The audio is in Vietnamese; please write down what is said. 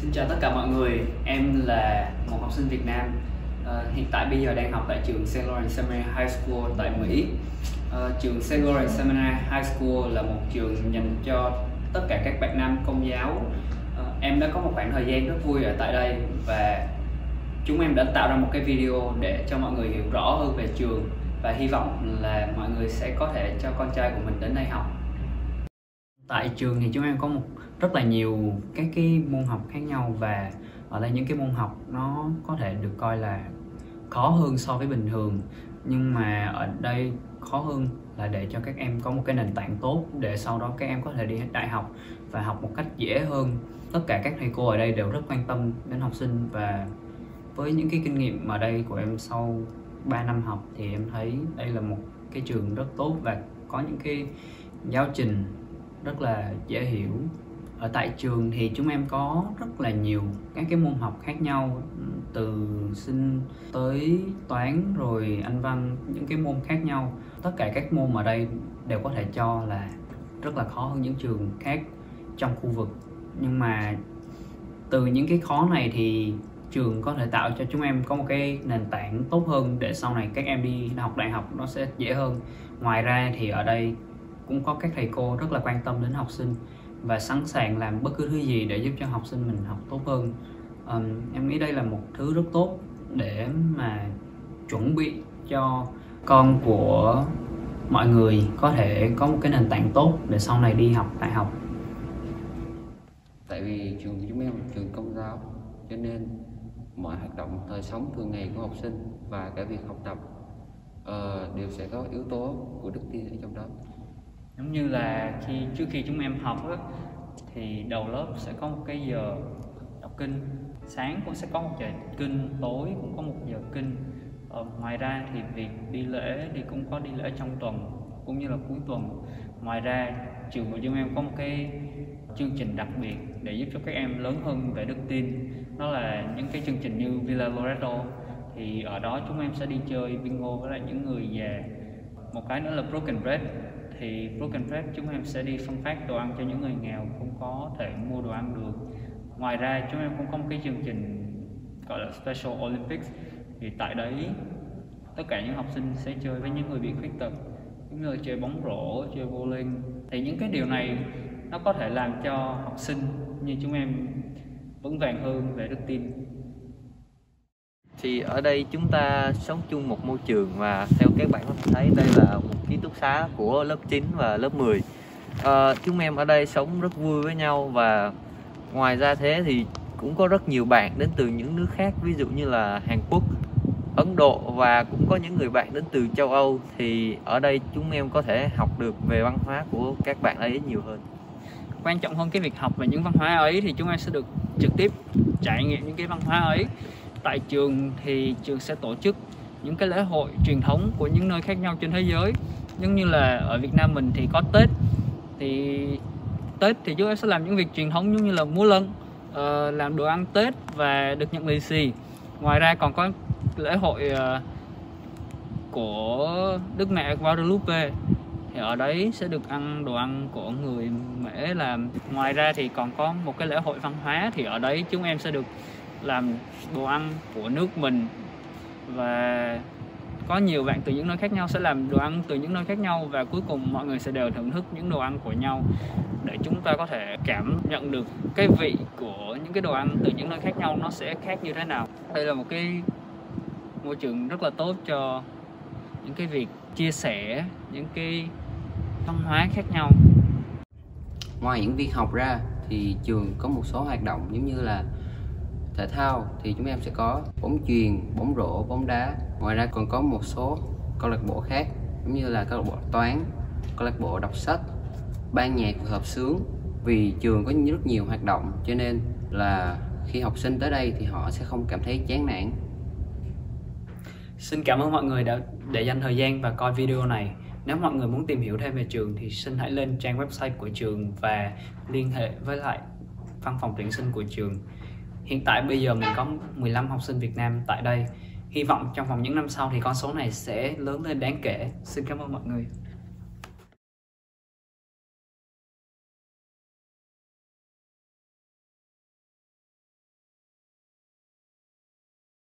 Xin chào tất cả mọi người, em là một học sinh Việt Nam. Hiện tại bây giờ đang học tại trường St. Lawrence Seminary High School tại Mỹ. Trường St. Lawrence Seminary High School là một trường dành cho tất cả các bạn nam Công giáo. Em đã có một khoảng thời gian rất vui ở tại đây và chúng em đã tạo ra một cái video để cho mọi người hiểu rõ hơn về trường và hy vọng là mọi người sẽ có thể cho con trai của mình đến đây học. Tại trường thì chúng em có rất là nhiều các cái môn học khác nhau, và ở đây những cái môn học nó có thể được coi là khó hơn so với bình thường, nhưng mà ở đây khó hơn là để cho các em có một cái nền tảng tốt để sau đó các em có thể đi đại học và học một cách dễ hơn. Tất cả các thầy cô ở đây đều rất quan tâm đến học sinh, và với những cái kinh nghiệm ở đây của em sau 3 năm học thì em thấy đây là một cái trường rất tốt và có những cái giáo trình rất là dễ hiểu. Ở tại trường thì chúng em có rất là nhiều các cái môn học khác nhau, từ sinh tới toán rồi anh văn, những cái môn khác nhau. Tất cả các môn ở đây đều có thể cho là rất là khó hơn những trường khác trong khu vực, nhưng mà từ những cái khó này thì trường có thể tạo cho chúng em có một cái nền tảng tốt hơn để sau này các em đi học đại học nó sẽ dễ hơn. Ngoài ra thì ở đây cũng có các thầy cô rất là quan tâm đến học sinh và sẵn sàng làm bất cứ thứ gì để giúp cho học sinh mình học tốt hơn. Em nghĩ đây là một thứ rất tốt để mà chuẩn bị cho con của mọi người có thể có một cái nền tảng tốt để sau này đi học đại học. Tại vì trường của chúng em là trường công giáo, cho nên mọi hoạt động đời sống thường ngày của học sinh và cả việc học tập đều sẽ có yếu tố của đức tin ở trong đó. Giống như là trước khi chúng em học á, thì đầu lớp sẽ có một cái giờ đọc kinh, sáng cũng sẽ có một giờ kinh, tối cũng có một giờ kinh. Ngoài ra thì việc đi lễ thì cũng có đi lễ trong tuần cũng như là cuối tuần. Ngoài ra trường của chúng em có một cái chương trình đặc biệt để giúp cho các em lớn hơn về đức tin, đó là những cái chương trình như Villa Loreto. Thì ở đó chúng em sẽ đi chơi bingo với lại những người già. Một cái nữa là Broken Bread, thì Broken Bread chúng em sẽ đi phân phát đồ ăn cho những người nghèo không có thể mua đồ ăn được. Ngoài ra chúng em cũng có một cái chương trình gọi là Special Olympics, thì tại đấy tất cả những học sinh sẽ chơi với những người bị khuyết tật, giống như là chơi bóng rổ, chơi bowling. Thì những cái điều này nó có thể làm cho học sinh như chúng em vững vàng hơn về đức tin. Thì ở đây chúng ta sống chung một môi trường, và theo các bạn có thể thấy đây là một ký túc xá của lớp 9 và lớp 10. Chúng em ở đây sống rất vui với nhau, và ngoài ra thế thì cũng có rất nhiều bạn đến từ những nước khác, ví dụ như là Hàn Quốc, Ấn Độ, và cũng có những người bạn đến từ châu Âu. Thì ở đây chúng em có thể học được về văn hóa của các bạn ấy nhiều hơn. Quan trọng hơn cái việc học về những văn hóa ấy thì chúng em sẽ được trực tiếp trải nghiệm những cái văn hóa ấy. Tại trường thì trường sẽ tổ chức những cái lễ hội truyền thống của những nơi khác nhau trên thế giới. Giống như là ở Việt Nam mình thì có Tết, thì chúng em sẽ làm những việc truyền thống giống như là múa lân, làm đồ ăn Tết và được nhận lì xì. Ngoài ra còn có lễ hội của Đức Mẹ Guadalupe, thì ở đấy sẽ được ăn đồ ăn của người Mễ làm. Ngoài ra thì còn có một cái lễ hội văn hóa, thì ở đấy chúng em sẽ được làm đồ ăn của nước mình, và có nhiều bạn từ những nơi khác nhau sẽ làm đồ ăn từ những nơi khác nhau, và cuối cùng mọi người sẽ đều thưởng thức những đồ ăn của nhau để chúng ta có thể cảm nhận được cái vị của những cái đồ ăn từ những nơi khác nhau nó sẽ khác như thế nào. Đây là một cái môi trường rất là tốt cho những cái việc chia sẻ những cái văn hóa khác nhau. Ngoài những việc học ra thì trường có một số hoạt động giống như là thể thao, thì chúng em sẽ có bóng chuyền, bóng rổ, bóng đá. Ngoài ra còn có một số câu lạc bộ khác giống như là câu lạc bộ toán, câu lạc bộ đọc sách, ban nhạc và hợp xướng. Vì trường có rất nhiều hoạt động cho nên là khi học sinh tới đây thì họ sẽ không cảm thấy chán nản. Xin cảm ơn mọi người đã dành thời gian và coi video này. Nếu mọi người muốn tìm hiểu thêm về trường thì xin hãy lên trang website của trường và liên hệ với lại văn phòng tuyển sinh của trường. Hiện tại bây giờ mình có 15 học sinh Việt Nam tại đây. Hy vọng trong vòng những năm sau thì con số này sẽ lớn lên đáng kể. Xin cảm ơn mọi người.